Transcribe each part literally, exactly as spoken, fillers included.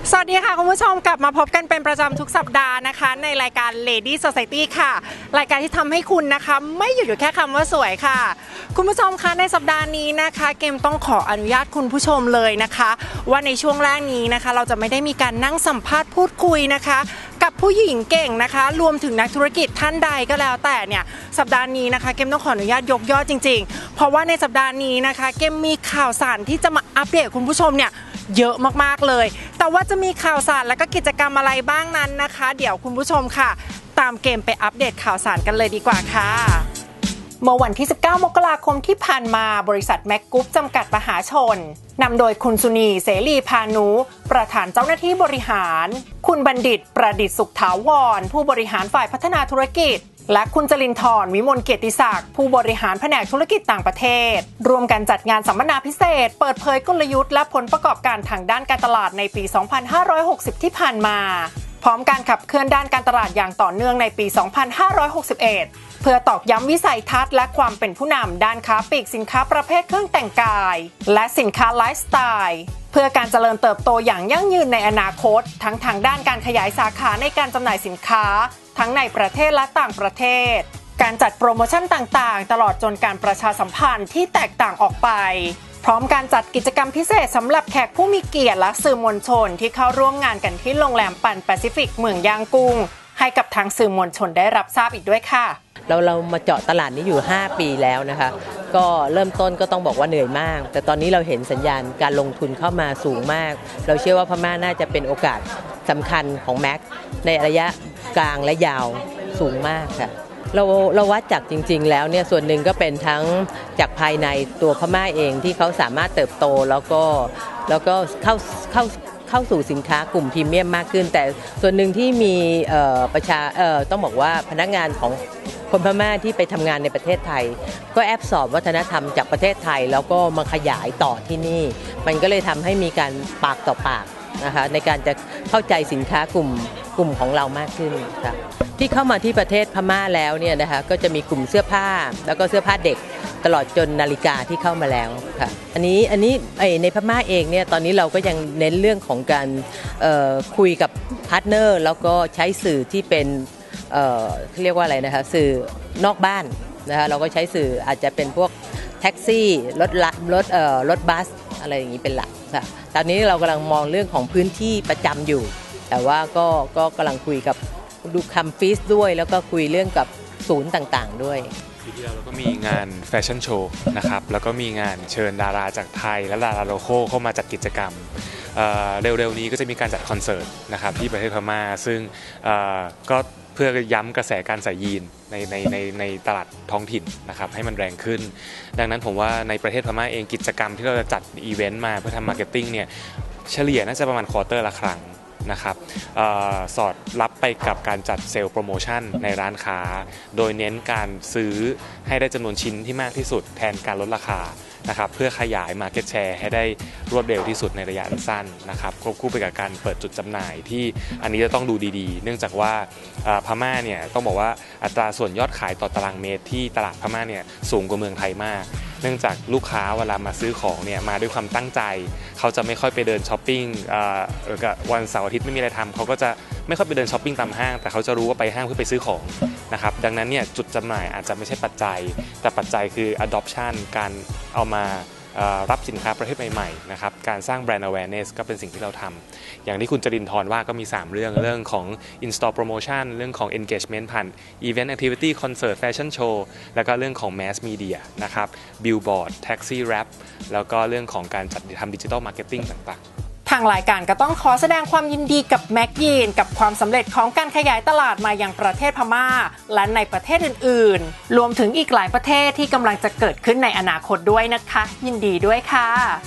สวัสดีค่ะคุณผู้ชมกลับมาพบกันเป็นประจำทุกสัปดาห์นะคะในรายการ Lady Society ค่ะรายการที่ทำให้คุณนะคะไม่หยุดอยู่แค่คำว่าสวยค่ะคุณผู้ชมคะในสัปดาห์นี้นะคะเกมต้องขออนุญาตคุณผู้ชมเลยนะคะว่าในช่วงแรกนี้นะคะเราจะไม่ได้มีการนั่งสัมภาษณ์พูดคุยนะคะกับผู้หญิงเก่งนะคะรวมถึงนักธุรกิจท่านใดก็แล้วแต่เนี่ยสัปดาห์นี้นะคะเกมต้องขออนุญาตยกยอดจริงๆเพราะว่าในสัปดาห์นี้นะคะเกมมีข่าวสารที่จะมาอัปเดตคุณผู้ชมเนี่ยเยอะมากๆเลยแต่ว่าจะมีข่าวสารและก็กิจกรรมอะไรบ้างนั้นนะคะเดี๋ยวคุณผู้ชมค่ะตามเกมไปอัปเดตข่าวสารกันเลยดีกว่าค่ะเมื่อวันที่สิบเก้ามกราคมที่ผ่านมาบริษัทแม็กกรุ๊ปจำกัดมหาชนนำโดยคุณสุนีเสรีพานุประธานเจ้าหน้าที่บริหารคุณบัณฑิตประดิษฐ์สุขถาวรผู้บริหารฝ่ายพัฒนาธุรกิจและคุณจรินทร์วิมลเกียรติศักดิ์ผู้บริหารแผนกธุรกิจต่างประเทศร่วมกันจัดงานสัมมนาพิเศษเปิดเผยกลยุทธ์และผลประกอบการทางด้านการตลาดในปี สองพันห้าร้อยหกสิบ ที่ผ่านมาพร้อมการขับเคลื่อนด้านการตลาดอย่างต่อเนื่องในปี สองพันห้าร้อยหกสิบเอ็ด เพื่อตอกย้ำวิสัยทัศน์และความเป็นผู้นำด้านค้าปลีกสินค้าประเภทเครื่องแต่งกายและสินค้าไลฟ์สไตล์เพื่อการเจริญเติบโตอย่างยั่งยืนในอนาคตทั้งทางด้านการขยายสาขาในการจำหน่ายสินค้าทั้งในประเทศและต่างประเทศการจัดโปรโมชั่นต่างๆตลอดจนการประชาสัมพันธ์ที่แตกต่างออกไปพร้อมการจัดกิจกรรมพิเศษสำหรับแขกผู้มีเกียรติและสื่อมวลชนที่เข้าร่วมงานกันที่โรงแรมปันแปซิฟิกเมืองย่างกุ้งให้กับทางสื่อมวลชนได้รับทราบอีกด้วยค่ะเราเรามาเจาะตลาดนี้อยู่ห้าปีแล้วนะคะก็เริ่มต้นก็ต้องบอกว่าเหนื่อยมากแต่ตอนนี้เราเห็นสัญญาณการลงทุนเข้ามาสูงมากเราเชื่อว่าพม่าน่าจะเป็นโอกาสสำคัญของแม็กในระยะกลางและยาวสูงมากค่ะเราเราวัดจากจริงๆแล้วเนี่ยส่วนหนึ่งก็เป็นทั้งจากภายในตัวพม่าเองที่เขาสามารถเติบโตแล้วก็แล้วก็เข้าเข้าเข้าสู่สินค้ากลุ่มพรีเมียมมากขึ้นแต่ส่วนหนึ่งที่มีประชาต้องบอกว่าพนักงานของคนพม่าที่ไปทำงานในประเทศไทยก็แอบสอบวัฒนธรรมจากประเทศไทยแล้วก็มาขยายต่อที่นี่มันก็เลยทำให้มีการปากต่อปากนะคะในการจะเข้าใจสินค้ากลุ่มกลุ่มของเรามากขึ้นค่ะที่เข้ามาที่ประเทศพม่าแล้วเนี่ยนะคะก็จะมีกลุ่มเสื้อผ้าแล้วก็เสื้อผ้าเด็กตลอดจนนาฬิกาที่เข้ามาแล้วค่ะอันนี้อันนี้ในพม่าเองเนี่ยตอนนี้เราก็ยังเน้นเรื่องของการคุยกับพาร์ทเนอร์แล้วก็ใช้สื่อที่เป็นเอ่อเรียกว่าอะไรนะคะสื่อนอกบ้านนะคะเราก็ใช้สื่ออาจจะเป็นพวกแท็กซี่รถละรถเอ่อรถบัสอะไรอย่างนี้เป็นหลักค่ะตอนนี้เรากำลังมองเรื่องของพื้นที่ประจำอยู่แต่ว่าก็ก็กำลังคุยกับดูคัมฟีสด้วยแล้วก็คุยเรื่องกับศูนย์ต่างๆด้วยปีที่แล้วเราก็มีงานแฟชั่นโชว์นะครับแล้วก็มีงานเชิญดาราจากไทยและดาราโลคอลเข้ามาจัดกิจกรรมเร็วๆนี้ก็จะมีการจัดคอนเสิร์ตนะครับที่ประเทศพม่าซึ่งก็เพื่อย้ำกระแสการใส่ยีนในในในในตลาดท้องถิ่นนะครับให้มันแรงขึ้นดังนั้นผมว่าในประเทศพม่าเองกิจกรรมที่เราจะจัดอีเวนต์มาเพื่อทำมาร์เก็ตติ้งเนี่ยเฉลี่ยน่าจะประมาณควอเตอร์ละครั้งนะครับสอดรับไปกับการจัดเซลล์โปรโมชั่นในร้านค้าโดยเน้นการซื้อให้ได้จำนวนชิ้นที่มากที่สุดแทนการลดราคานะครับเพื่อขยาย Market Share ให้ได้รวดเร็วที่สุดในระยะสั้นนะครับควบคู่ไปกับการเปิดจุดจำหน่ายที่อันนี้จะต้องดูดีๆเนื่องจากว่าพม่าเนี่ยต้องบอกว่าอัตราส่วนยอดขายต่อตารางเมตรที่ตลาดพม่าเนี่ยสูงกว่าเมืองไทยมากเนื่องจากลูกค้าเวลามาซื้อของเนี่ยมาด้วยความตั้งใจเขาจะไม่ค่อยไปเดินช้อปปิ้งวันเสาร์อาทิตย์ไม่มีอะไรทำเขาก็จะไม่ค่อยไปเดินช้อปปิ้งตามห้างแต่เขาจะรู้ว่าไปห้างเพื่อไปซื้อของนะครับดังนั้นเนี่ยจุดจำหน่ายอาจจะไม่ใช่ปัจจัยแต่ปัจจัยคือ adoption การเอามารับสินค้าประเภทใหม่ๆนะครับการสร้าง brand awareness ก็เป็นสิ่งที่เราทำอย่างที่คุณจรินทร์ว่าก็มีสามเรื่องเรื่องของ in-store promotion เรื่องของ engagement ผ่าน event activity concert fashion show แล้วก็เรื่องของ mass media นะครับ billboard taxi wrap แล้วก็เรื่องของการจัดทำ digital marketing ต่างๆทางรายการก็ต้องขอแสดงความยินดีกับแม็กยีนกับความสำเร็จของการขยายตลาดมายังประเทศพม่าและในประเทศอื่นๆรวมถึงอีกหลายประเทศที่กำลังจะเกิดขึ้นในอนาคตด้วยนะคะยินดีด้วยค่ะ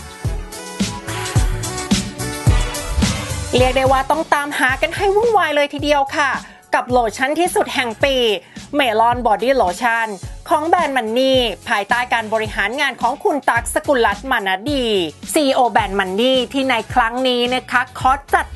เรียกได้ว่าต้องตามหากันให้วุ่นวายเลยทีเดียวค่ะกับโลชั่นที่สุดแห่งปีเมลอนบอดี้โลชั่นของแบรนด์มันนี่ภายใต้การบริหารงานของคุณตั๊กสกุลรัตน์มานาดี ซี อี โอ แบรนด์มันนี่ที่ในครั้งนี้นะคะขอจัดหนัก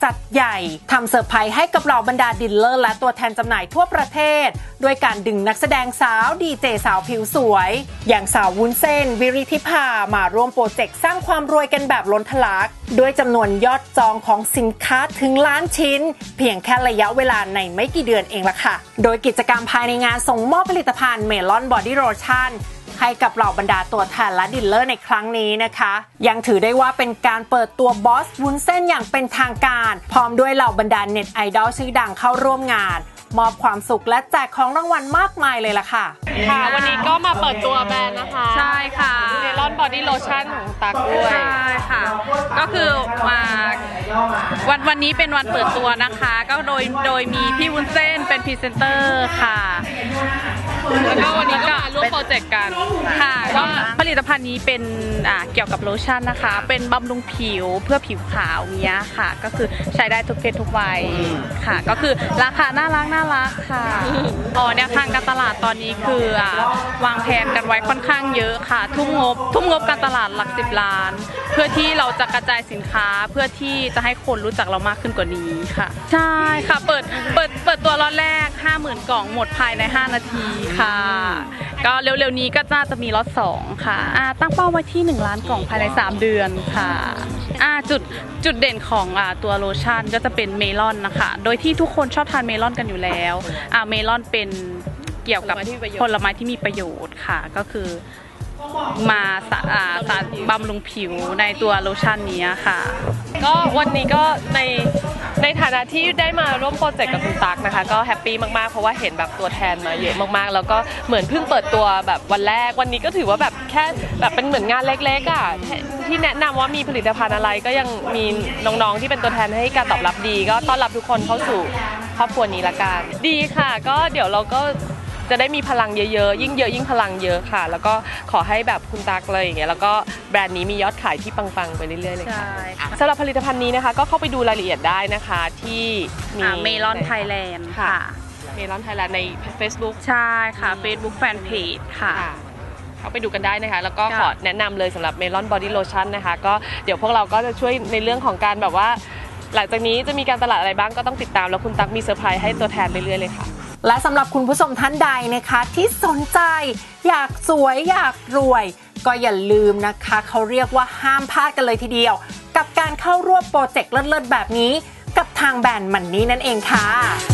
จัดใหญ่ทำเซอร์ไพรส์ให้กับเหล่าบรรดาดีลเลอร์และตัวแทนจำหน่ายทั่วประเทศด้วยการดึงนักแสดงสาวดีเจสาวผิวสวยอย่างสาววุ้นเส้นวิริธิภามาร่วมโปรเจกต์สร้างความรวยกันแบบล้นทะลักด้วยจำนวนยอดจองของสินค้าถึงล้านชิ้นเพียงแค่ระยะเวลาในไม่กี่เดือนเองล่ะค่ะโดยกิจกรรมภายในงานส่งมอบผลิตภัณฑ์เมลอนบอดี้โลชั่นให้กับเหล่าบรรดาตัวแทนและดีลเลอร์ในครั้งนี้นะคะยังถือได้ว่าเป็นการเปิดตัวบอสวุ้นเส้นอย่างเป็นทางการพร้อมด้วยเหล่าบรรดาเน็ตไอดอลชื่อดังเข้าร่วมงานมอบความสุขและแจกของรางวัลมากมายเลยล่ะค่ะค่ะวันนี้ก็มาเปิดตัวแบรนด์นะคะใช่ค่ะเมลอนบอดี้โลชั่นของตักด้วยใช่ค่ะก็คือมาวันวันนี้เป็นวันเปิดตัวนะคะก็โดยโดยมีพี่วุ้นเส้นเป็นพรีเซนเตอร์ค่ะแล้วก็วันนี้ก็มาร่วมโปรเจกต์กันค่ะก็ผลิตภัณฑ์นี้เป็นอ่าเกี่ยวกับโลชั่นนะคะเป็นบำรุงผิวเพื่อผิวขาวเงี้ยค่ะก็คือใช้ได้ทุกเพศทุกวัยค่ะก็คือราคาน่ารักน่ารักค่ะอ๋อแนวทางการตลาดตอนนี้คืออ่าวางแผนกันไว้ค่อนข้างเยอะค่ะทุ่มงบทุ่มงบการตลาดหลักสิบล้านเพื่อที่เราจะกระจายสินค้าเพื่อที่จะให้คนรู้จักเรามากขึ้นกว่านี้ค่ะใช่ค่ะเปิดเปิดเปิดตัวล็อตแรก ห้าหมื่น กล่องหมดภายในห้านาทีค่ะก็เร็วๆนี้ก็น่าจะมีล็อตสองค่ะอ่าตั้งเป้าไว้ที่หนึ่งล้านกล่องภายในสามเดือนค่ะอ่าจุดจุดเด่นของอ่าตัวโลชั่นก็จะเป็นเมลอนนะคะโดยที่ทุกคนชอบทานเมลอนกันอยู่แล้วอ่าเมลอนเป็นเกี่ยวกับผลไม้ที่มีประโยชน์ค่ะก็คือมาสารบำรุงผิวในตัวโลชั่นนี้ค่ะก็วันนี้ก็ในในฐานะที่ได้มาร่วมโปรเจกต์กับคุณตั๊กนะคะก็แฮปปี้มากๆเพราะว่าเห็นแบบตัวแทนมาเยอะมากๆแล้วก็เหมือนเพิ่งเปิดตัวแบบวันแรกวันนี้ก็ถือว่าแบบแค่แบบเป็นเหมือนงานเล็กๆอ่ะที่แนะนำว่ามีผลิตภัณฑ์อะไรก็ยังมีน้องๆที่เป็นตัวแทนให้การตอบรับดีก็ต้อนรับทุกคนเข้าสู่ครอบครัวนี้ละกันดีค่ะก็เดี๋ยวเราก็จะได้มีพลังเยอะๆยิ่งเยอะยิ่งพลังเยอะค่ะแล้วก็ขอให้แบบคุณตั๊กเลยอย่างเงี้ยแล้วก็แบรนด์นี้มียอดขายที่ปังๆไปเรื่อยๆเลยค่ะสำหรับผลิตภัณฑ์นี้นะคะก็เข้าไปดูรายละเอียดได้นะคะที่มีเมลอนไทยแลนด์ค่ะเมลอนไทยแลนด์ใน Facebook ใช่ค่ะ Facebook Fanpage ค่ะเข้าไปดูกันได้นะคะแล้วก็ขอแนะนำเลยสำหรับเมลอนบอดี้โลชั่นนะคะก็เดี๋ยวพวกเราก็จะช่วยในเรื่องของการแบบว่าหลังจากนี้จะมีการตลาดอะไรบ้างก็ต้องติดตามแล้วคุณตั๊กมีเซอร์ไพรส์ให้ตัวแทนเรื่อยๆเลยค่ะและสำหรับคุณผู้ชมท่านใดนะคะที่สนใจอยากสวยอยากรวยก็อย่าลืมนะคะเขาเรียกว่าห้ามพลาดกันเลยทีเดียวกับการเข้าร่วมโปรเจกต์เลิศๆแบบนี้กับทางแบรนด์มันนี่นั่นเองค่ะ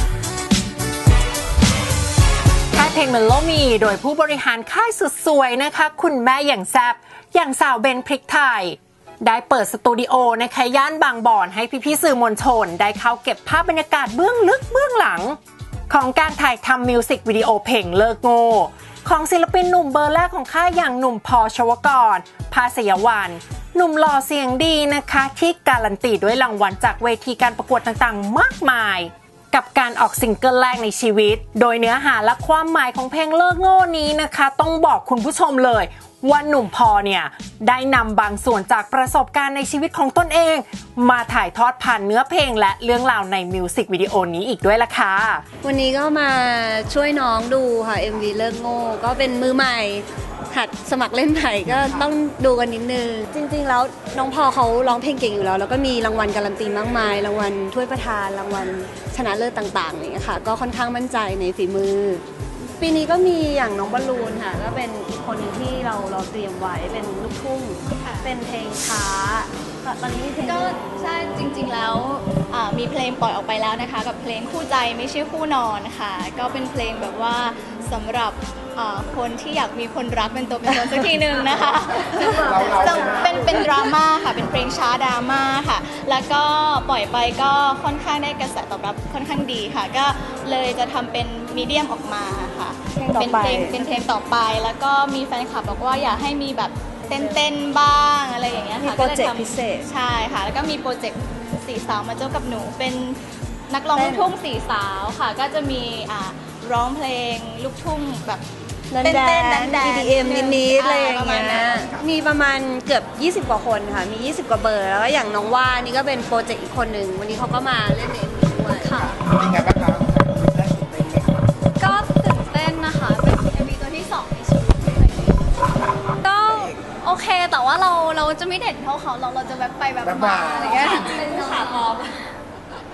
ค่ายเพลงเมโลมีโดยผู้บริหารค่ายสุดสวยนะคะคุณแม่อย่างแซ่บอย่างสาวเบนพริกไทยได้เปิดสตูดิโอนะคะย่านบางบ่อนให้พี่ๆสื่อมวลชนได้เข้าเก็บภาพบรรยากาศเบื้องลึกเบื้องหลังของการถ่ายทำมิวสิกวิดีโอเพลงเลิกโง่ของศิลปินหนุ่มเบอร์แรกของค่ายอย่างหนุ่มพอชวกรภาสยวันหนุ่มหล่อเสียงดีนะคะที่การันตีด้วยรางวัลจากเวทีการประกวดต่างๆมากมายกับการออกซิงเกิลแรกในชีวิตโดยเนื้อหาและความหมายของเพลงเลิกโง่นี้นะคะต้องบอกคุณผู้ชมเลยว่าหนุ่มพอเนี่ยได้นำบางส่วนจากประสบการณ์ในชีวิตของตนเองมาถ่ายทอดผ่านเนื้อเพลงและเรื่องราวในมิวสิกวิดีโอนี้อีกด้วยล่ะค่ะวันนี้ก็มาช่วยน้องดูค่ะ เอ็ม วี เลิกโง่ก็เป็นมือใหม่หัดสมัครเล่นใหม่ก็ต้องดูกันนิดนึงจริงๆแล้วน้องพอเขาร้องเพลงเก่งอยู่แล้วแล้วก็มีรางวัลการันตีมากมายรางวัลถ้วยประธานรางวัลชนะเลิศต่างๆอย่างเงี้ยค่ะก็ค่อนข้างมั่นใจในฝีมือปีนี้ก็มีอย่างน้องบอลลูนค่ะก็เป็นอีกคนนึงที่เราเราเตรียมไว้เป็นลูกทุ่งเป็นเพลงช้าตอนนี้เพลงก็ใช่จริงๆแล้วมีเพลงปล่อยออกไปแล้วนะคะกับเพลงคู่ใจไม่ใช่คู่นอนค่ะก็เป็นเพลงแบบว่าสำหรับคนที่อยากมีคนรักเป็นตัวเป็นตนสักทีหนึ่งนะคะเป็นเป็นดราม่าค่ะเป็นเพลงช้าดราม่าค่ะแล้วก็ปล่อยไปก็ค่อนข้างได้กระแสตอบรับค่อนข้างดีค่ะก็เลยจะทำเป็นมีเดียมออกมาค่ะเป็นเพลงเป็นเพลงต่อไปแล้วก็มีแฟนคลับบอกว่าอยากให้มีแบบเต้นๆบ้างอะไรอย่างเงี้ยค่ะก็เลยทำพิเศษใช่ค่ะแล้วก็มีโปรเจกต์สี่สาวมาเจ้ากับหนูเป็นนักร้องลูกทุ่งสี่สาวค่ะก็จะมีอ่าร้องเพลงลูกทุ่งแบบเต้นแดน อี ดี เอ็ม นิดๆอะไรอย่างเงี้ยมีประมาณเกือบยี่สิบกว่าคนค่ะมียี่สิบกว่าเบอร์แล้วก็อย่างน้องว่านี่ก็เป็นโปรเจกต์อีกคนหนึ่งวันนี้เขาก็มาเล่นใน เอ็ม วี ด้วยค่ะเป็นไงบ้างครับก็ตื่นเต้นนะคะเป็น เอ็ม วี ตัวที่สองในชีวิตก็โอเคแต่ว่าเราเราจะไม่เด่นเท่าเขาเราเราจะแบบไปแบบมาอะไรเงี้ยเป็นขาพอ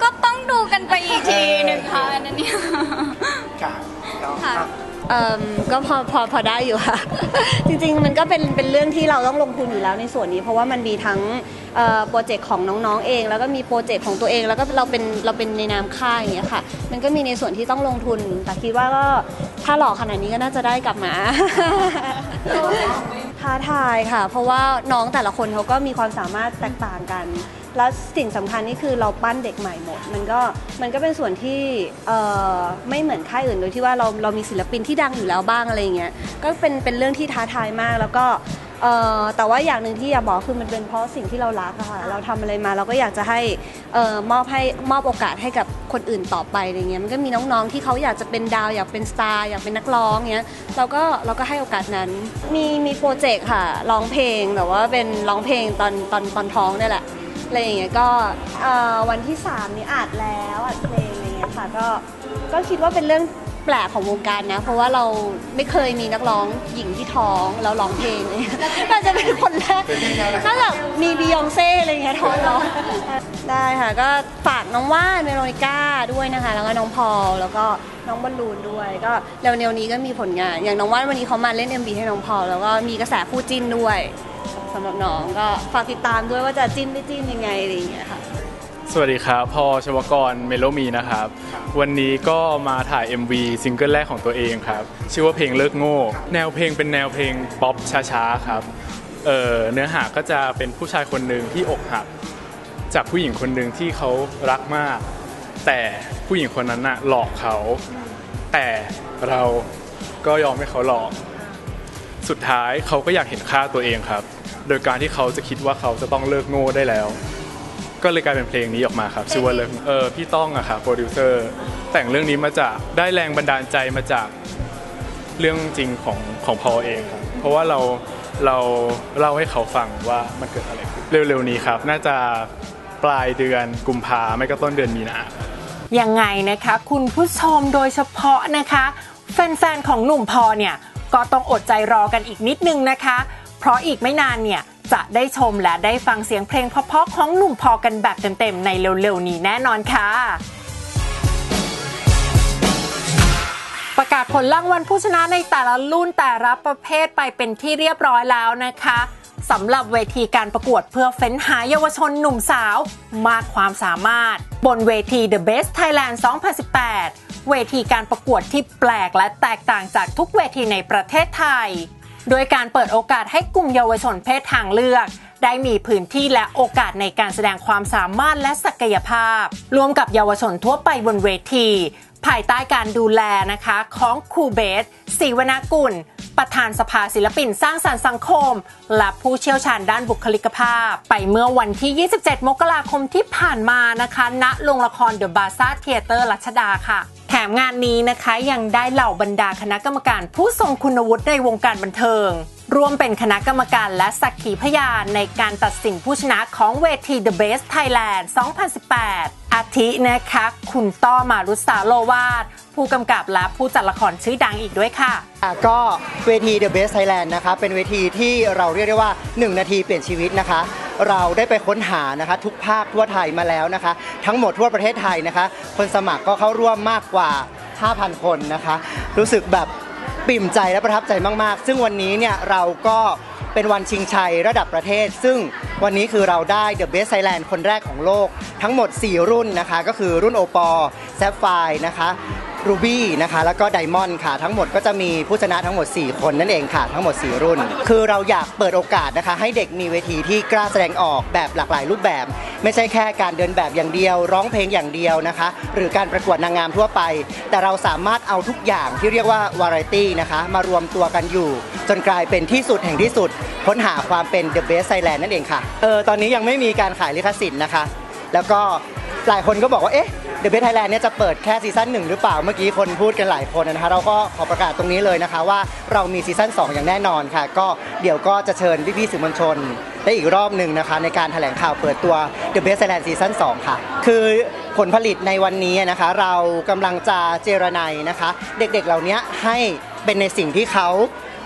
ก็ต้องดูกันไปอีกทีหนึ่งค่ะนั่นเนี่ยค่ะเอ่อก็พอพอพอได้อยู่ค่ะ จริงๆมันก็เป็นเป็นเรื่องที่เราต้องลงทุนอยู่แล้วในส่วนนี้เพราะว่ามันมีทั้งเอ่อโปรเจกต์ของน้องๆเองแล้วก็มีโปรเจกต์ของตัวเองแล้วก็เราเป็นเราเป็นในนามค่ายอย่างเงี้ยค่ะมันก็มีในส่วนที่ต้องลงทุนแต่คิดว่าก็ถ้าหล่อขนาดนี้ก็น่าจะได้กลับมา ท้าทายค่ะเพราะว่าน้องแต่ละคนเขาก็มีความสามารถแตกต่างกันแล้วสิ่งสำคัญนี่คือเราปั้นเด็กใหม่หมดมันก็มันก็เป็นส่วนที่เอ่อไม่เหมือนค่ายอื่นโดยที่ว่าเราเรามีศิลปินที่ดังอยู่แล้วบ้างอะไรอย่างเงี้ยก็เป็นเป็นเรื่องที่ท้าทายมากแล้วก็เอ่อแต่ว่าอย่างหนึ่งที่อยากบอกคือมันเป็นเพราะสิ่งที่เรารักอะค่ะเราทำอะไรมาเราก็อยากจะให้เอ่อมอบให้มอบโอกาสให้กับคนอื่นต่อไปอะไรเงี้ยมันก็มีน้องๆที่เขาอยากจะเป็นดาวอยากเป็นสตาร์อยากเป็นนักร้องเงี้ยเราก็เราก็ให้โอกาสนั้นมีมีโปรเจกต์ค่ะร้องเพลงแต่ว่าเป็นร้องเพลงตอนตอนตอนท้องนี่แหละอะไรอย่างเงี้ยก็วันที่สามนี้อัดแล้วอัดเพลงอะไรเงี้ยค่ะก็ก็คิดว่าเป็นเรื่องแปลกของวงการนะเพราะว่าเราไม่เคยมีนักร้องหญิงที่ท้องแล้วร้องเพลงน่าจะเป็นคนแรกน่าจะมีบียองเซ่อะไรเงี้ยท้องร้องได้ค่ะก็ฝากน้องว่านเมโลนิก้าด้วยนะคะแล้วก็น้องพอลแล้วก็น้องบอลลูนด้วยก็เร็วๆนี้ก็มีผลงานอย่างน้องว่านวันนี้เขามาเล่น เอ็ม วี ให้น้องพอลแล้วก็มีกระแสคู่จิ้นด้วยสำหรับน้องก็ฝากติดตามด้วยว่าจะจิ้นไม่จิ้นยังไงอะไรอย่างเงี้ยค่ะสวัสดีครับพอชวกรเมโลมีนะครับวันนี้ก็มาถ่าย เอ็ม วี ซิงเกิลแรกของตัวเองครับชื่อว่าเพลงเลิกโง่แนวเพลงเป็นแนวเพลงป๊อปช้าๆครับเอ่อเนื้อหาก็จะเป็นผู้ชายคนหนึ่งที่อกหักจากผู้หญิงคนหนึ่งที่เขารักมากแต่ผู้หญิงคนนั้นน่ะหลอกเขาแต่เราก็ยอมให้เขาหลอกสุดท้ายเขาก็อยากเห็นค่าตัวเองครับโดยการที่เขาจะคิดว่าเขาจะต้องเลิกโง่ได้แล้วก็เลยกลายเป็นเพลงนี้ออกมาครับชื่อว่าเลิกเออพี่ต้องอะครับโปรดิวเซอร์แต่งเรื่องนี้มาจากได้แรงบันดาลใจมาจากเรื่องจริงของของพอเองครับเพราะว่าเราเราเล่าให้เขาฟังว่ามันเกิดอะไรขึ้นเร็วๆนี้ครับน่าจะปลายเดือนกุมภาไม่ก็ต้นเดือนมีนายังไงนะคะคุณผู้ชมโดยเฉพาะนะคะแฟนๆของหนุ่มพอเนี่ยก็ต้องอดใจรอกันอีกนิดนึงนะคะเพราะอีกไม่นานเนี่ยจะได้ชมและได้ฟังเสียงเพลงเพราะๆของหนุ่มพอกันแบบเต็มๆในเร็วๆนี้แน่นอนค่ะประกาศผลรางวัลผู้ชนะในแต่ละรุ่นแต่ละประเภทไปเป็นที่เรียบร้อยแล้วนะคะสำหรับเวทีการประกวดเพื่อเฟ้นหาเยาวชนหนุ่มสาวมากความสามารถบนเวที The Best Thailand สองพันสิบแปด เวทีการประกวดที่แปลกและแตกต่างจากทุกเวทีในประเทศไทยโดยการเปิดโอกาสให้กลุ่มเยาวชนเพศทางเลือกได้มีพื้นที่และโอกาสในการแสดงความสามารถและศักยภาพรวมกับเยาวชนทั่วไปบนเวทีภายใต้การดูแลนะคะของครูเบสศรีวนากุลประธานสภาศิลปินสร้างสรรค์สังคมและผู้เชี่ยวชาญด้านบุคลิกภาพไปเมื่อวันที่ยี่สิบเจ็ดมกราคมที่ผ่านมานะคะณโรงละคร The Baza Theater รัชดาค่ะแถมงานนี้นะคะยังได้เหล่าบรรดาคณะกรรมการผู้ทรงคุณวุฒิในวงการบันเทิงรวมเป็นคณะกรรมการและสักขีพยานในการตัดสินผู้ชนะของเวที The Best Thailand สองพันสิบแปด อาทินะคะคุณต้อมารุสาโลวาทผู้กำกับและผู้จัดละครชื่อดังอีกด้วยค่ะก็เวที The Best Thailand นะคะเป็นเวทีที่เราเรียกได้ว่าหนึ่งนาทีเปลี่ยนชีวิตนะคะเราได้ไปค้นหานะคะทุกภาคทั่วไทยมาแล้วนะคะทั้งหมดทั่วประเทศไทยนะคะคนสมัครก็เข้าร่วมมากกว่า ห้าพัน คนนะคะรู้สึกแบบปิ่มใจและประทับใจมากๆซึ่งวันนี้เนี่ยเราก็เป็นวันชิงชัยระดับประเทศซึ่งวันนี้คือเราได้ The Best Thailand คนแรกของโลกทั้งหมดสี่รุ่นนะคะก็คือรุ่นโอปอล์แซฟไฟร์นะคะรูบี้นะคะแล้วก็ไดมอนด์ค่ะทั้งหมดก็จะมีผู้ชนะทั้งหมดสี่คนนั่นเองค่ะทั้งหมดสี่รุ่นคือเราอยากเปิดโอกาสนะคะให้เด็กมีเวทีที่กล้าแสดงออกแบบหลากหลายรูปแบบไม่ใช่แค่การเดินแบบอย่างเดียวร้องเพลงอย่างเดียวนะคะหรือการประกวดนางงามทั่วไปแต่เราสามารถเอาทุกอย่างที่เรียกว่าวาไรตี้นะคะมารวมตัวกันอยู่จนกลายเป็นที่สุดแห่งที่สุดค้นหาความเป็น The Best Thailand นั่นเองค่ะเออตอนนี้ยังไม่มีการขายลิขสิทธิ์นะคะแล้วก็หลายคนก็บอกว่าเอ๊ะThe Best Thailand เนี่ยจะเปิดแค่ซีซั่นหนึ่งหรือเปล่าเมื่อกี้คนพูดกันหลายคนนะคะเราก็ขอประกาศตรงนี้เลยนะคะว่าเรามีซีซั่นสองอย่างแน่นอนค่ะก็เดี๋ยวก็จะเชิญพี่ๆสื่อมวลชนได้อีกรอบหนึ่งนะคะในการแถลงข่าวเปิดตัว The Best Thailand ซีซั่นสองค่ะคือผลผลิตในวันนี้นะคะเรากำลังจะเจรไนนะคะเด็กๆเหล่านี้ให้เป็นในสิ่งที่เขา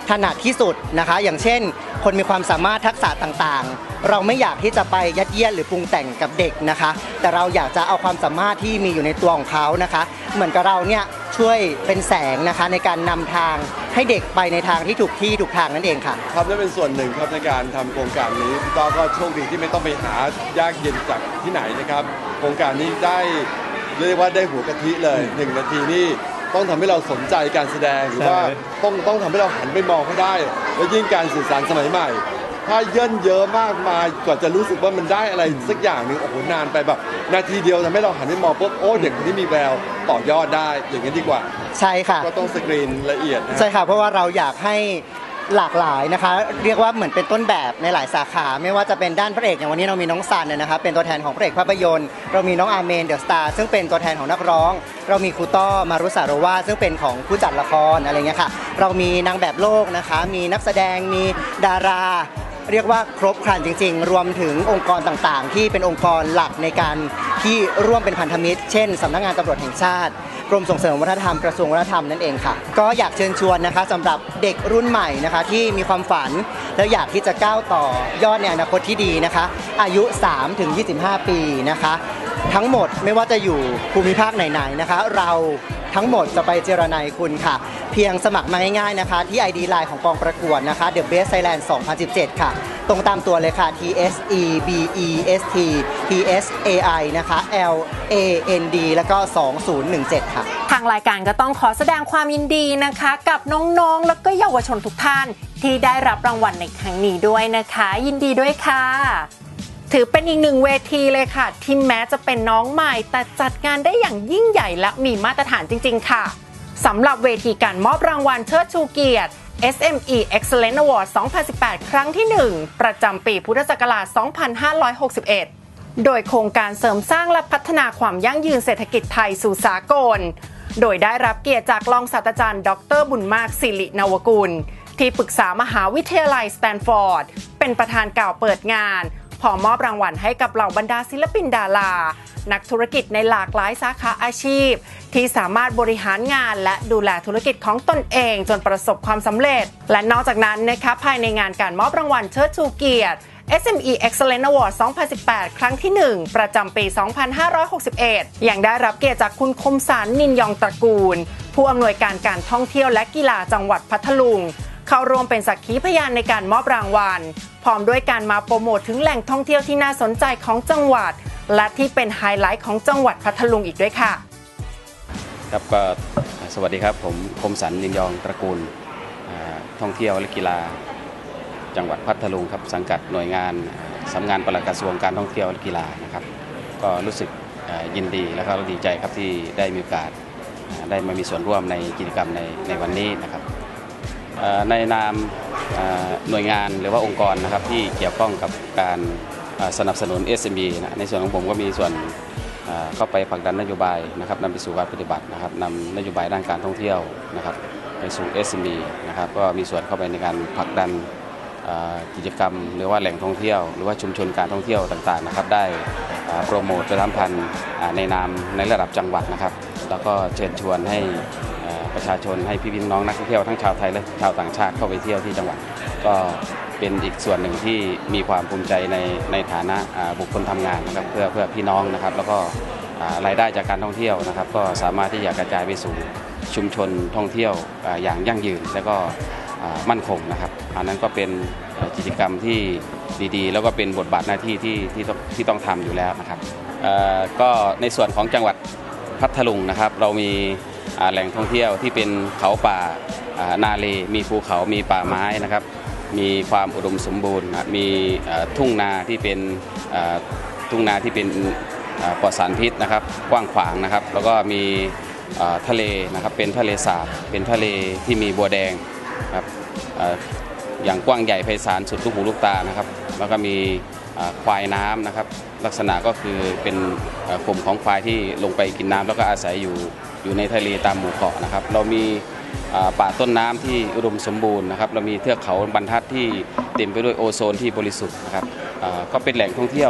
ถนัดที่สุดนะคะ อย่างเช่น คนมีความสามารถทักษะต่างๆ เราไม่อยากที่จะไปยัดเยียดหรือปรุงแต่งกับเด็กนะคะ แต่เราอยากจะเอาความสามารถที่มีอยู่ในตัวของเขานะคะ เหมือนกับเราเนี่ยช่วยเป็นแสงนะคะในการนำทางให้เด็กไปในทางที่ถูกที่ถูกทางนั่นเองค่ะครับนั่นเป็นส่วนหนึ่งครับในการทำโครงการนี้พี่ต้อก็โชคดีที่ไม่ต้องไปหายากเย็นจากที่ไหนนะครับโครงการนี้ได้เรียกว่าได้หัวกะทิเลยหนึ่งนาทีนี่ต้องทำให้เราสนใจการแสดงหรือว่าต้องต้องทำให้เราหันไปมองเขาได้และยิ่งการสื่อสารสมัยใหม่ถ้าเยินเยอะมากมายกว่าจะรู้สึกว่ามันได้อะไรสักอย่างหนึ่งโอ้โหนานไปแบบนาทีเดียวทำให้เราหันไปมองปุ๊บโอ้เด็กคนนี้มีแววต่อยอดได้อย่างนี้ดีกว่าใช่ค่ะก็ต้องสกรีนละเอียดใช่ค่ะเพราะว่าเราอยากให้หลากหลายนะคะเรียกว่าเหมือนเป็นต้นแบบในหลายสาขาไม่ว่าจะเป็นด้านพระเอกอย่างวันนี้เรามีน้องซันนะคะเป็นตัวแทนของพระเอกภาพยนตร์เรามีน้องอาเมนเดอะสตาร์ซึ่งเป็นตัวแทนของนักร้องเรามีครูต้อมารุสาโรวาซึ่งเป็นของผู้จัดละครอะไรเงี้ยค่ะเรามีนางแบบโลกนะคะมีนักแสดงมีดาราเรียกว่าครบครันจริงๆรวมถึงองค์กรต่างๆที่เป็นองค์กรหลักในการที่ร่วมเป็นพันธมิตรเช่นสำนักงานตำรวจแห่งชาติกรมส่งเสริมวัฒนธรรมกระทรวงวัฒนธรรมนั่นเองค่ะก็อยากเชิญชวนนะคะสำหรับเด็กรุ่นใหม่นะคะที่มีความฝันแล้วอยากที่จะก้าวต่อยอดในอนาคตที่ดีนะคะอายุ สามถึงยี่สิบห้า ปีนะคะทั้งหมดไม่ว่าจะอยู่ภูมิภาคไหนๆนะคะเราทั้งหมดจะไปเจรนายคุณค่ะเพียงสมัครมาง่ายๆนะคะที่ ไอ ดี Line ของกองประกวดนะคะ The Best Thailand สองพันสิบเจ็ด ค่ะตรงตามตัวเลยค่ะ T S E B E S T P S A I นะคะ L A N D แล้วก็สองพันสิบเจ็ดค่ะทางรายการก็ต้องขอแสดงความยินดีนะคะกับน้องๆแล้วก็เยาวชนทุกท่านที่ได้รับรางวัลในครั้งนี้ด้วยนะคะยินดีด้วยค่ะถือเป็นอีกหนึ่งเวทีเลยค่ะที่แม้จะเป็นน้องใหม่แต่จัดงานได้อย่างยิ่งใหญ่และมีมาตรฐานจริงๆค่ะสำหรับเวทีการมอบรางวัลเชิดชูเกียรติ เอส เอ็ม อี Excellence Award สองพันสิบแปด ครั้งที่ หนึ่ง ประจำปีพุทธศักราช สองพันห้าร้อยหกสิบเอ็ด โดยโครงการเสริมสร้างและพัฒนาความยั่งยืนเศรษฐกิจไทยสู่สากลโดยได้รับเกียรติจากรองศาสตราจารย์ดรบุญมากศิรินวกุลที่ปรึกษามหาวิทยาลัยสแตนฟอร์ดเป็นประธานกล่าวเปิดงานพร้อมมอบรางวัลให้กับเหล่าบรรดาศิลปินดารานักธุรกิจในหลากหลายสาขาอาชีพที่สามารถบริหารงานและดูแลธุรกิจของตนเองจนประสบความสำเร็จและนอกจากนั้นนะคะภายในงานการมอบรางวัลเชิดชูเกียรติ เอส เอ็ม อี Excellence Award สองพันสิบแปด ครั้งที่ หนึ่ง ประจำปี สองพันห้าร้อยหกสิบเอ็ด ยังได้รับเกียรติจากคุณคมสันนินยองตระกูลผู้อำนวยการการท่องเที่ยวและกีฬาจังหวัดพัทลุงเข้าร่วมเป็นสักขีพยานในการมอบรางวัลพร้อมด้วยการมาโปรโมทถึงแหล่งท่องเที่ยวที่น่าสนใจของจังหวัดและที่เป็นไฮไลท์ของจังหวัดพัทลุงอีกด้วยค่ะครับก็สวัสดีครับผมคมสันนินยองตระกูลท่องเที่ยวและกีฬาจังหวัดพัทลุงครับสังกัดหน่วยงานสำนักงานปลัดกระทรวงการท่องเที่ยวและกีฬานะครับก็รู้สึกยินดีและก็ดีใจครับที่ได้มีโอกาสได้มามีส่วนร่วมในกิจกรรมในในวันนี้นะครับในนามหน่วยงานหรือว่าองค์กรนะครับที่เกี่ยวข้องกับการสนับสนุน เอส เอ็ม อี นะในส่วนของผมก็มีส่วนเข้าไปผลักดันนโยบายนะครับนำไปสู่การปฏิบัตินะครับนำนโยบายด้านการท่องเที่ยวนะครับไปสู่ เอส เอ็ม อี นะครับก็มีส่วนเข้าไปในการผลักดันกิจกรรมหรือว่าแหล่งท่องเที่ยวหรือว่าชุมชนการท่องเที่ยวต่างๆนะครับได้โปรโมทประชาสัมพันธ์ในนามในระดับจังหวัดนะครับแล้วก็เชิญชวนให้ประชาชนให้พี่น้องนักท่องเที่ยวทั้งชาวไทยและชาวต่างชาติเข้าไปเที่ยวที่จังหวัดก็เป็นอีกส่วนหนึ่งที่มีความภูมิใจในในฐานะบุคคลทำงานนะครับเพื่อเพื่อพี่น้องนะครับแล้วก็รายได้จากการท่องเที่ยวนะครับก็สามารถที่จะกระจายไปสู่ชุมชนท่องเที่ยวอย่างยั่งยืนและก็มั่นคงนะครับอันนั้นก็เป็นกิจกรรมที่ดีๆแล้วก็เป็นบทบาทหน้าที่ที่ที่ต้องที่ต้องทำอยู่แล้วนะครับก็ในส่วนของจังหวัดพัทลุงนะครับเรามีแหล่งท่องเที่ยวที่เป็นเขาป่านาเลมีภูเขามีป่าไม้นะครับมีความอุดมสมบูรณ์มีทุ่งนาที่เป็นทุ่งนาที่เป็นปลอดสารพิษนะครับกว้างขวางนะครับแล้วก็มีทะเลนะครับเป็นทะเลสาบเป็นทะเลที่มีบัวแดงครับอย่างกว้างใหญ่ไพศาลสุดลูกหูลูกตานะครับแล้วก็มีควายน้ำนะครับลักษณะก็คือเป็นกลุ่มของควายที่ลงไปกินน้ำแล้วก็อาศัยอยู่อยู่ในทะเลตามหมู่เกาะนะครับเรามีป่าต้นน้ำที่อุดมสมบูรณ์นะครับเรามีเทือกเขาบรรทัดที่เต็มไปด้วยโอโซนที่บริสุทธิ์นะครับก็เป็นแหล่งท่องเที่ยว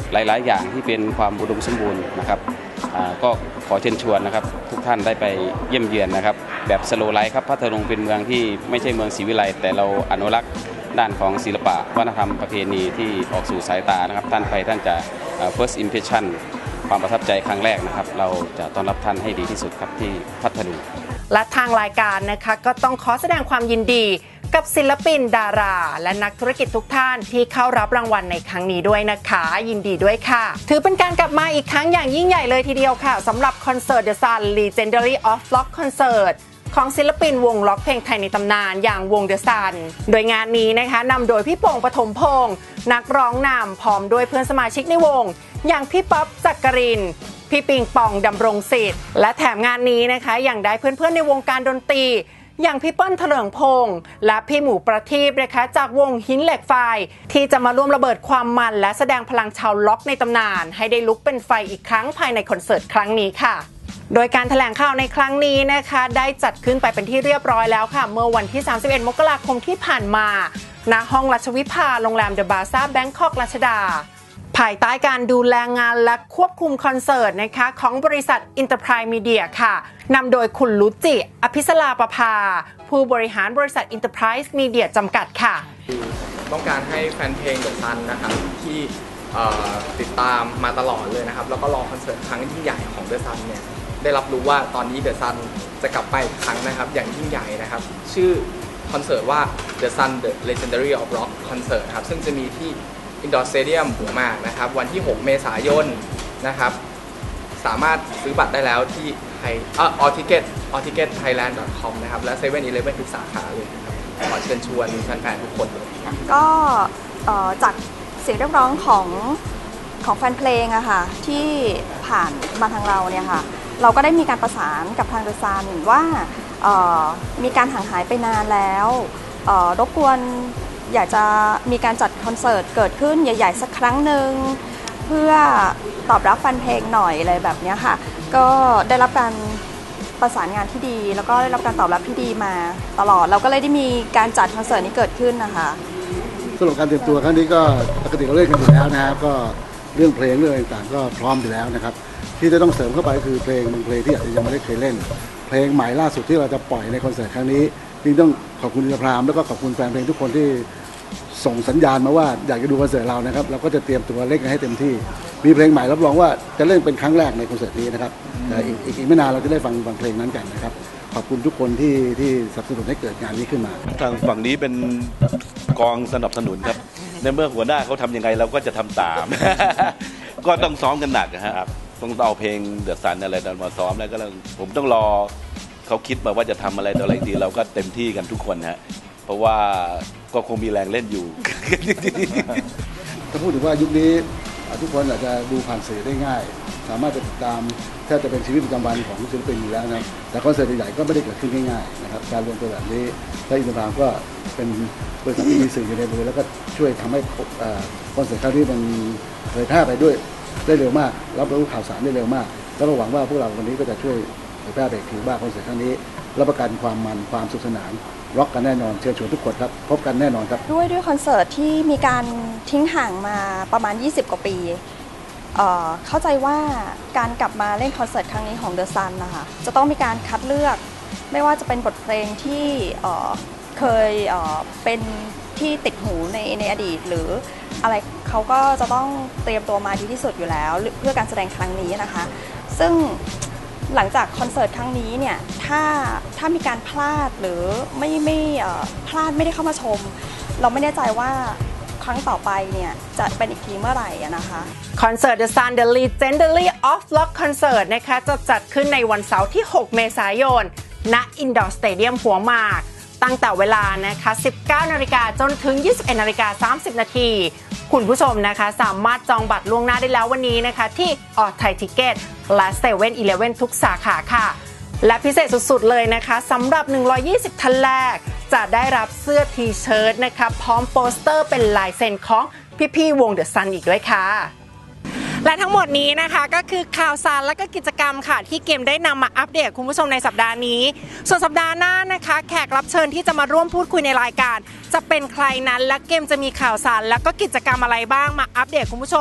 หลายๆ อย่างที่เป็นความอุดมสมบูรณ์นะครับก็ขอเชิญชวนนะครับทุกท่านได้ไปเยี่ยมเยือนนะครับแบบสโลว์ไลฟ์ครับพัทลุงเป็นเมืองที่ไม่ใช่เมืองศรีวิไลแต่เราอนุรักษ์ด้านของศิลปะวัฒนธรรมประเพณีที่ออกสู่สายตานะครับท่านไปท่านจะ first impression ความประทับใจครั้งแรกนะครับเราจะต้อนรับท่านให้ดีที่สุดครับที่พัทลุงและทางรายการนะคะก็ต้องขอแสดงความยินดีกับศิลปินดาราและนักธุรกิจทุกท่านที่เข้ารับรางวัลในครั้งนี้ด้วยนะคะยินดีด้วยค่ะถือเป็นการกลับมาอีกครั้งอย่างยิ่งใหญ่เลยทีเดียวค่ะสำหรับคอนเสิร์ต The Sun Legendary of Rock Concert ของศิลปินวงล็อกเพลงไทยในตำนานอย่างวง The Sun โดยงานนี้นะคะนำโดยพี่โป่งปฐมพงษ์นักร้องนำพร้อมด้วยเพื่อนสมาชิกในวงอย่างพี่ป๊อปจักรินทร์พี่ปิงปองดำรงสิทธิ์และแถมงานนี้นะคะยังได้เพื่อนๆในวงการดนตรีอย่างพี่เปิ้ลเถลิงพงษ์และพี่หมูประทีปนะคะจากวงหินเหล็กไฟที่จะมาร่วมระเบิดความมันและแสดงพลังชาวล็อกในตำนานให้ได้ลุกเป็นไฟอีกครั้งภายในคอนเสิร์ตครั้งนี้ค่ะโดยการแถลงข่าวในครั้งนี้นะคะได้จัดขึ้นไปเป็นที่เรียบร้อยแล้วค่ะเมื่อวันที่สามสิบเอ็ดมกราคมที่ผ่านมาณห้องรัชวิภาโรงแรมเดอะบาซ่าแบงคอกรัชดาภายใต้การดูแลงานและควบคุมคอนเสิร์ตนะคะของบริษัท Enterprise Media ค่ะนำโดยคุณลุจิอภิสราประภาผู้บริหารบริษัท Enterprise Media จำกัดค่ะต้องการให้แฟนเพลง The Sun นะครับที่ติดตามมาตลอดเลยนะครับแล้วก็รอคอนเสิร์ตครั้งที่ใหญ่ของ The Sun เนี่ยได้รับรู้ว่าตอนนี้ The Sun จะกลับไปอีกครั้งนะครับอย่างยิ่งใหญ่นะครับชื่อคอนเสิร์ตว่า The Sun The Legendary of Rock Concert ครับซึ่งจะมีที่อินดอร์สเตเดียมหัวหมากนะครับวันที่หกเมษายนนะครับสามารถซื้อบัตรได้แล้วที่ไทยเอ่อ all ticket all ticket thailand dot com นะครับและ เซเว่น อีเลฟเว่น ทุกสาขาเลยครับขอเชิญชวนแฟนๆทุกคนเลยก็จากเสียงเรียกร้องของของแฟนเพลงอะค่ะที่ผ่านมาทางเราเนี่ยค่ะเราก็ได้มีการประสานกับทาง The Sun ว่ามีการห่างหายไปนานแล้วรบกวนอยากจะมีการจัดคอนเสิร์ตเกิดขึ้นใหญ่ๆสักครั้งหนึ่งเพื่อตอบรับแฟนเพลงหน่อยอะไรแบบนี้ค่ะก็ได้รับการประสานงานที่ดีแล้วก็ได้รับการตอบรับที่ดีมาตลอดเราก็เลยได้มีการจัดคอนเสิร์ตนี้เกิดขึ้นนะคะสำหรับการเตรียมตัวครั้งนี้ก็ปกติเราเล่นกันอยู่แล้วนะครับก็เรื่องเพลงเรื่องต่างๆก็พร้อมอยู่แล้วนะครับที่จะต้องเสริมเข้าไปคือเพลงบางเพลงที่อาจจะยังไม่ได้เคยเล่นเพลงใหม่ล่าสุดที่เราจะปล่อยในคอนเสิร์ตครั้งนี้จริงต้องขอบคุณอินทรามแล้วก็ขอบคุณแฟนเพลงทุกคนที่ส่งสัญญาณมาว่าอยากจะดูคอนเสิร์ตเรานะครับเราก็จะเตรียมตัวเล่นกันให้เต็มที่มีเพลงใหม่รับรองว่าจะเล่นเป็นครั้งแรกในคอนเสิร์ตนี้นะครับแต่อีกอีกไม่นานเราจะได้ฟังฟังเพลงนั้นกันนะครับขอบคุณทุกคนที่ที่สนับสนุนให้เกิดงานนี้ขึ้นมาทางฝั่งนี้เป็นกองสนับสนุนครับในเมื่อหัวหน้าเขาทำยังไงเราก็จะทำตาม ก็ต้องซ้อมกันหนักนะครับต้องเอาเพลงเดอะซันอะไรมาซ้อมแล้วก็ผมต้องรอเขาคิดมาว่าจะทำอะไรต่ออะไรดีเราก็เต็มที่กันทุกคนฮะเพราะว่าก็คงมีแรงเล่นอยู่ถ้าพูดถึงว่ายุคนี้ทุกคนอาจจะดูผ่านสื่อได้ง่ายสามารถจะติดตามแทบจะเป็นชีวิตประจำวันของศิลปินอยู่แล้วนะแต่คอนเสิร์ตใหญ่ก็ไม่ได้เกิดขึ้นง่ายๆนะครับการรวมตัวแบบนี้และอินทรามก็เป็นบริษัทที่มีสื่ออยู่ในมือแล้วก็ช่วยทำให้คอนเสิร์ตครั้งนี้มันเผยแพร่ไปด้วยได้เร็วมากรับรู้ข่าวสารได้เร็วมากแล้วก็หวังว่าพวกเราวันนี้ก็จะช่วยเผยแพร่ไปถือว่าคอนเสิร์ตครั้งนี้รับประกันความมันความสนุกสนานร็อกกันแน่นอนเชิญชวนทุกคนครับพบกันแน่นอนครับด้วยด้วยคอนเสิร์ตที่มีการทิ้งห่างมาประมาณยี่สิบกว่าปี เอ่อ เข้าใจว่าการกลับมาเล่นคอนเสิร์ตครั้งนี้ของ The Sun นะคะจะต้องมีการคัดเลือกไม่ว่าจะเป็นบทเพลงที่เอ่อเคยเอ่อเป็นที่ติดหูในในอดีตหรืออะไรเขาก็จะต้องเตรียมตัวมาดีที่สุดอยู่แล้วเพื่อการแสดงครั้งนี้นะคะซึ่งหลังจากคอนเสิร์ตครั้งนี้เนี่ยถ้าถ้ามีการพลาดหรือไม่ไม่พลาดไม่ได้เข้ามาชมเราไม่แน่ใจว่าครั้งต่อไปเนี่ยจะเป็นอีกทีเมื่อไหร่นะคะคอนเสิร์ต The Sun The Legendary of Rock Concert นะคะจะจัดขึ้นในวันเสาร์ที่หกเมษายนณอินดอร์สเตเดียมหัวหมากตั้งแต่เวลานะคะสิบเก้านาฬิกาจนถึงยี่สิบเอ็ดนาฬิกาสามสิบนาทีคุณผู้ชมนะคะสามารถจองบัตรล่วงหน้าได้แล้ววันนี้นะคะที่ออไทยทิเก็ตและ เซเว่น อีเลฟเว่น ทุกสาขาค่ะและพิเศษสุดๆเลยนะคะสำหรับหนึ่งร้อยยี่สิบท่านแรกจะได้รับเสื้อทีเชิ้ตนะคะพร้อมโปสเตอร์เป็นลายเซ็นของพี่ๆวง The Sun อีกด้วยค่ะและทั้งหมดนี้นะคะก็คือข่าวสารและก็กิจกรรมค่ะที่เกมได้นำมาอัปเดตคุณผู้ชมในสัปดาห์นี้ส่วนสัปดาห์หน้านะคะแขกรับเชิญที่จะมาร่วมพูดคุยในรายการจะเป็นใครนั้นและเกมจะมีข่าวสารแล้วก็กิจกรรมอะไรบ้างมาอัปเดตคุณผู้ชม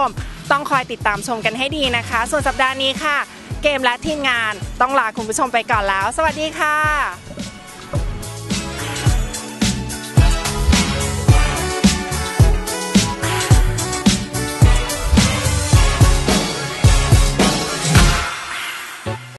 ต้องคอยติดตามชมกันให้ดีนะคะ ส่วนสัปดาห์นี้ค่ะเกมและทีมงานต้องลาคุณผู้ชมไปก่อนแล้วสวัสดีค่ะ